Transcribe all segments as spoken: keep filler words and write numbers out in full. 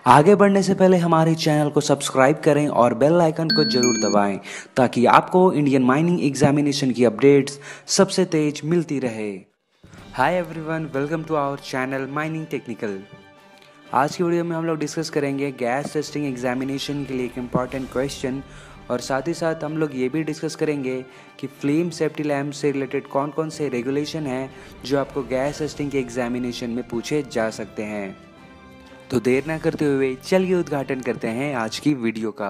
आगे बढ़ने से पहले हमारे चैनल को सब्सक्राइब करें और बेल आइकन को जरूर दबाएं ताकि आपको इंडियन माइनिंग एग्जामिनेशन की अपडेट्स सबसे तेज मिलती रहे। Hi everyone, welcome to our channel mining technical. आज की वीडियो में हम लोग डिस्कस करेंगे गैस टेस्टिंग एग्जामिनेशन के लिए एक इम्पॉर्टेंट क्वेश्चन और साथ ही साथ हम लोग ये भी डिस्कस करेंगे कि फ्लेम सेफ्टी लैम्प से रिलेटेड कौन कौन से रेगुलेशन हैं जो आपको गैस टेस्टिंग के एग्जामिनेशन में पूछे जा सकते हैं। तो देर ना करते हुए चलिए उद्घाटन करते हैं आज की वीडियो का।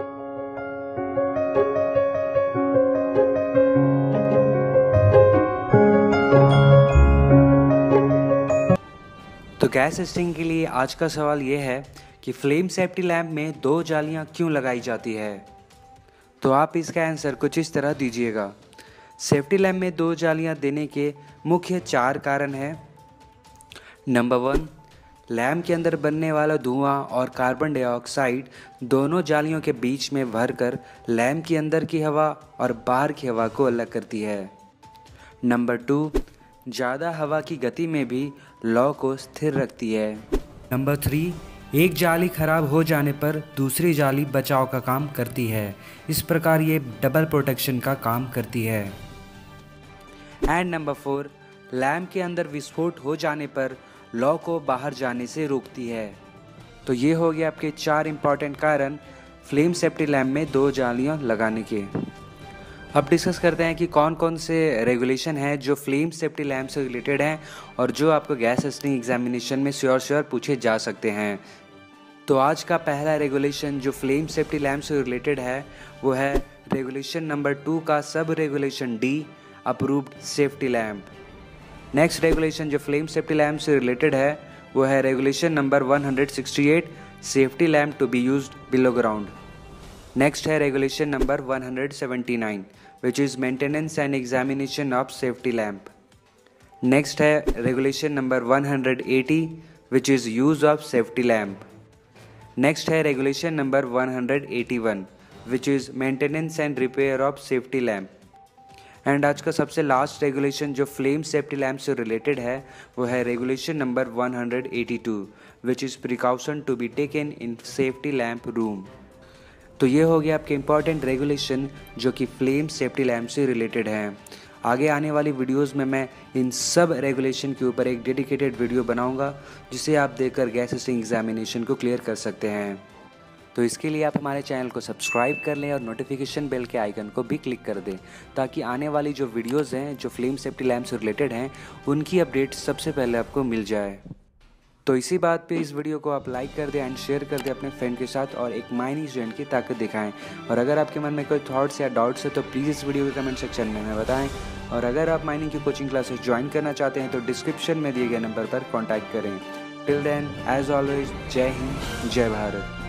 तो गैस टेस्टिंग के लिए आज का सवाल यह है कि फ्लेम सेफ्टी लैम्प में दो जालियां क्यों लगाई जाती है। तो आप इसका आंसर कुछ इस तरह दीजिएगा। सेफ्टी लैम्प में दो जालियां देने के मुख्य चार कारण हैं। नंबर वन, लैम्प के अंदर बनने वाला धुआं और कार्बन डाइऑक्साइड दोनों जालियों के बीच में भरकर लैम्प के अंदर की हवा और बाहर की हवा को अलग करती है। नंबर टू, ज़्यादा हवा की गति में भी लौ को स्थिर रखती है। नंबर थ्री, एक जाली खराब हो जाने पर दूसरी जाली बचाव का काम करती है। इस प्रकार ये डबल प्रोटेक्शन का काम करती है। एंड नंबर फोर, लैम्प के अंदर विस्फोट हो जाने पर लौ को बाहर जाने से रोकती है। तो ये हो गया आपके चार इंपॉर्टेंट कारण फ्लेम सेफ्टी लैम्प में दो जालियां लगाने के। अब डिस्कस करते हैं कि कौन कौन से रेगुलेशन हैं जो फ्लेम सेफ्टी लैम्प से रिलेटेड हैं और जो आपको गैस टेस्टिंग एग्जामिनेशन में श्योर श्योर पूछे जा सकते हैं। तो आज का पहला रेगुलेशन जो फ्लेम सेफ्टी लैम्प से रिलेटेड है वो है रेगुलेशन नंबर टू का sub regulation D, approved safety lamp. Next regulation जो फ्लेम सेफ्टी लैम्प से रिलेटेड है वो है regulation number one hundred sixty eight, safety lamp to be used below ground. Next है regulation number one hundred seventy nine which is maintenance and examination of safety lamp. Next है regulation number one hundred eighty which is use of safety lamp. Next है regulation number one hundred eighty one which is maintenance and repair of safety lamp. And आज का सबसे last regulation जो flame safety lamp से related है वो है regulation number one hundred eighty two which is precaution to be taken in safety lamp room. तो ये हो गया आपके इंपॉर्टेंट रेगुलेशन जो कि फ्लेम सेफ्टी लैम्प से रिलेटेड हैं। आगे आने वाली वीडियोस में मैं इन सब रेगुलेशन के ऊपर एक डेडिकेटेड वीडियो बनाऊंगा जिसे आप देखकर गैस टेस्टिंग एग्जामिनेशन को क्लियर कर सकते हैं। तो इसके लिए आप हमारे चैनल को सब्सक्राइब कर लें और नोटिफिकेशन बेल के आइकन को भी क्लिक कर दें ताकि आने वाली जो वीडियोस हैं जो फ्लेम सेफ्टी लैम्प से रिलेटेड हैं उनकी अपडेट सबसे पहले आपको मिल जाए। तो इसी बात पे इस वीडियो को आप लाइक कर दें एंड शेयर कर दें अपने फ्रेंड के साथ और एक माइनिंग स्टूडेंट की ताकत दिखाएं। और अगर आपके मन में कोई थॉट्स या डाउट्स है तो प्लीज़ इस वीडियो के कमेंट सेक्शन में हमें बताएं। और अगर आप माइनिंग की कोचिंग क्लासेस ज्वाइन करना चाहते हैं तो डिस्क्रिप्शन में दिए गए नंबर पर कॉन्टैक्ट करें। टिल देन, एज ऑलवेज, जय हिंद, जय भारत।